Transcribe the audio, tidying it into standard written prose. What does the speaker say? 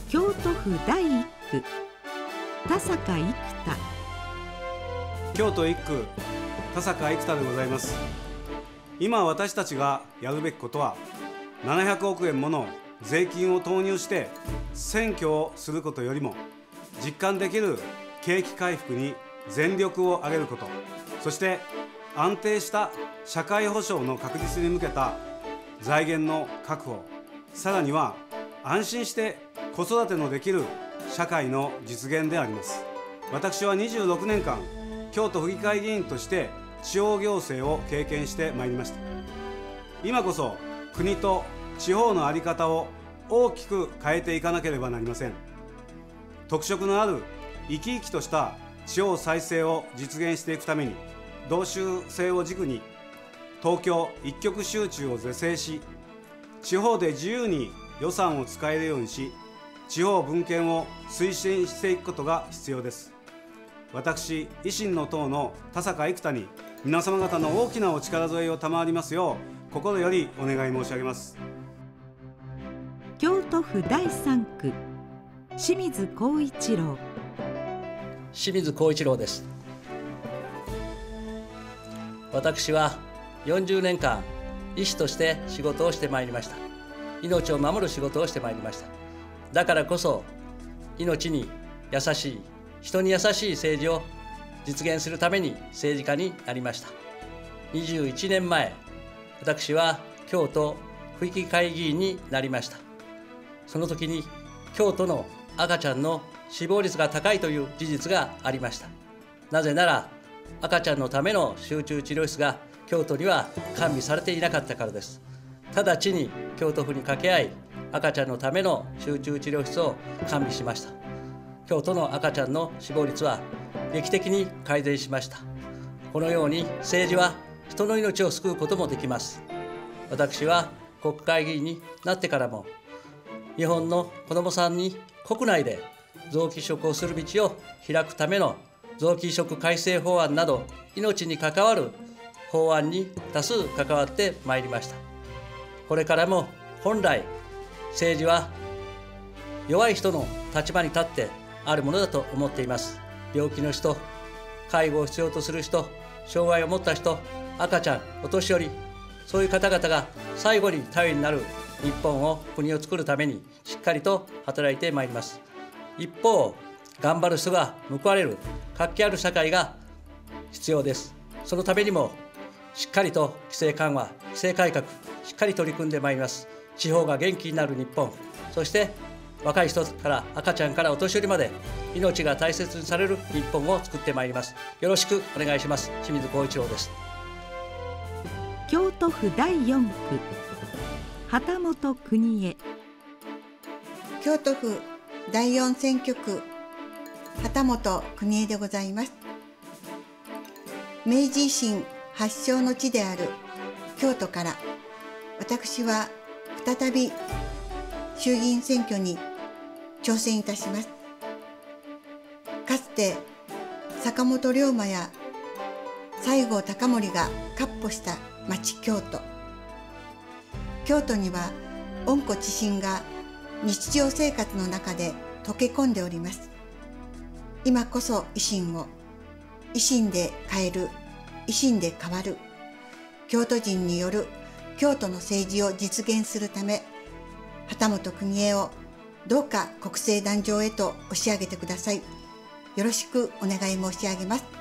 京都府第一区田坂生田。 京都一区田坂生田でございます。今私たちがやるべきことは、700億円もの税金を投入して選挙をすることよりも、実感できる景気回復に全力を挙げること、そして安定した社会保障の確実に向けた財源の確保、さらには安心して子育てのできる社会の実現であります。私は26年間京都府議会議員として地方行政を経験してまいりました。今こそ国と地方の在り方を大きく変えていかなければなりません。特色のある生き生きとした地方再生を実現していくために、道州制を軸に東京一極集中を是正し、地方で自由に予算を使えるようにし、地方分権を推進していくことが必要です。私、維新の党の田坂生田に皆様方の大きなお力添えを賜りますよう心よりお願い申し上げます。 京都府第三区清水光一郎。 清水光一郎です。私は40年間医師として仕事をしてまいりました。命を守る仕事をしてまいりました。だからこそ命に優しい、人に優しい政治を実現するために政治家になりました。21年前、私は京都府議会議員になりました。その時に京都の赤ちゃんの死亡率が高いという事実がありました。なぜなら赤ちゃんのための集中治療室が京都には完備されていなかったからです。直ちに京都府に掛け合い、赤ちゃんのための集中治療室を完備しました。京都の赤ちゃんの死亡率は劇的に改善しました。このように政治は人の命を救うこともできます。私は国会議員になってからも、日本の子どもさんに国内で臓器移植をする道を開くための臓器移植改正法案など、命に関わる法案に多数関わってまいりました。これからも本来政治は弱い人の立場に立ってあるものだと思っています。病気の人、介護を必要とする人、障害を持った人、赤ちゃん、お年寄り、そういう方々が最後に頼りになる日本を、国を作るためにしっかりと働いてまいります。一方、頑張る人が報われる活気ある社会が必要です。そのためにもしっかりと規制緩和、規制改革、しっかり取り組んでまいります。地方が元気になる日本、そして若い人から赤ちゃんからお年寄りまで命が大切にされる日本を作ってまいります。よろしくお願いします。清水光一郎です。 京都府第4区旗本邦江。 京都府第4選挙区旗本邦江でございます。明治維新発祥の地である京都から、私は再び衆議院選挙に挑戦いたします。かつて坂本龍馬や西郷隆盛が闊歩した町京都。京都には温故知新が日常生活の中で溶け込んでおります。今こそ維新を、維新で変える、維新で変わる、京都人による京都の政治を実現するため、旗本邦江をどうか国政壇上へと押し上げてください。よろしくお願い申し上げます。